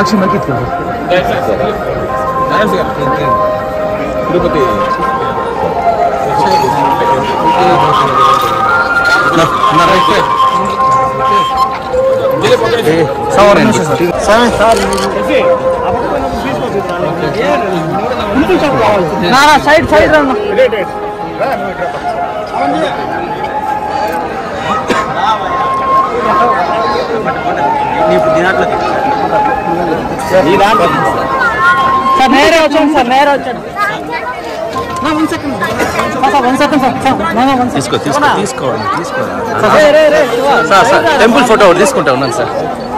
సాక్షి మకిత్ కదా Tirupati side side sir నేరే వచ్చాను సార్ నేరే వచ్చాను టెంపుల్ ఫోటో ఒకటి తీసుకుంటా ఉన్నాను సార్.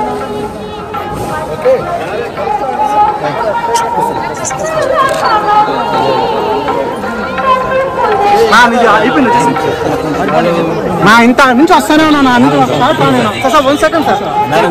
నా ఇంత నుంచి వస్తానే ఉన్నా నా నుంచి సార్ 1 సెకండ్ సార్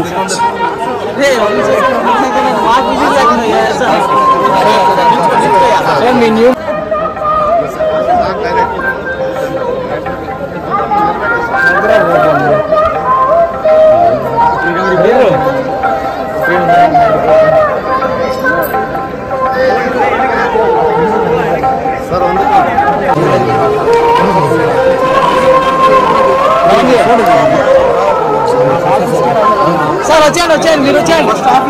సార్ వచ్చేయండి మీరు వచ్చేయండి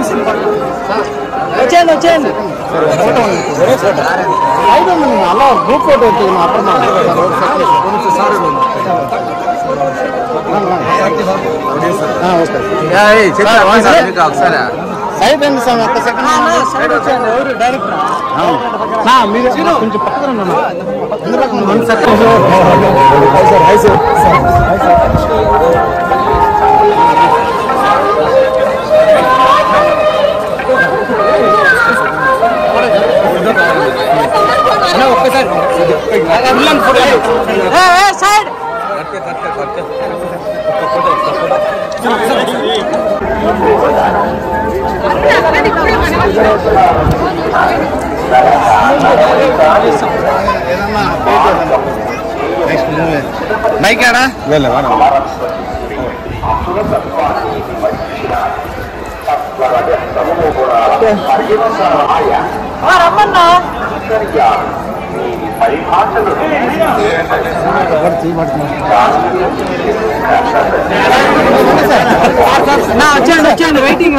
వచ్చేయండి అలా గ్రూప్ ఫోటో వచ్చింది అయిపోయింది సార్ ఒక్క సెకండ్ ఎవరు డైరెక్టర్ మీరు కొంచెం పక్కన ఒక్కసారి సైడ్ మైకాడా రమ్మన్నా వచ్చేయండి వెయిటింగ్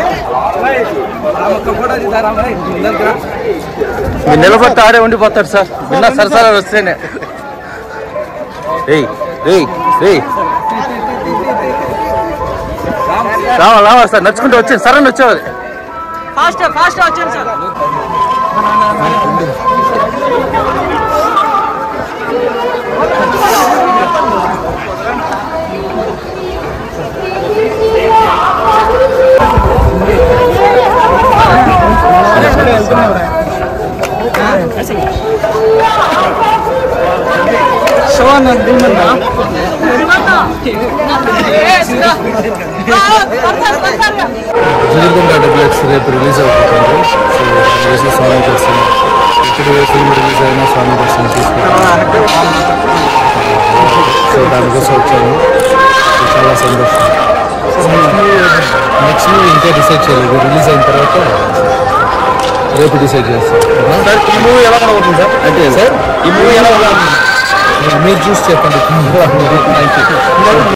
మీరు నిలబడితే ఆడే ఉండిపోతాడు సార్. విన్నా సరసరా వస్తేనే రావాలి సార్. నడుచుకుంటూ వచ్చాను సార్ అని వచ్చేవారు. ఫాస్ట్ వచ్చాను సార్. రేపు రిలీజ్ అవుతుంది. సో స్వామి దర్శనం ఇప్పుడు ఫిల్మ్ రిలీజ్ అయినా స్వామి దర్శనం తీసుకుంటాను. సో దానికోసం వచ్చాను. చాలా సంతోషం. నెక్స్ట్ మూవీ ఇంకా డిసైడ్ చేయలేదు. రిలీజ్ అయిన తర్వాత రేపు డిసైడ్ చేస్తాను. సార్ ఈ మూవీ ఎలా ఉండబోతుంది సార్? అంటే సార్ ఈ మూవీ ఎలా మీరు చూసి చెప్పండి. Thank you.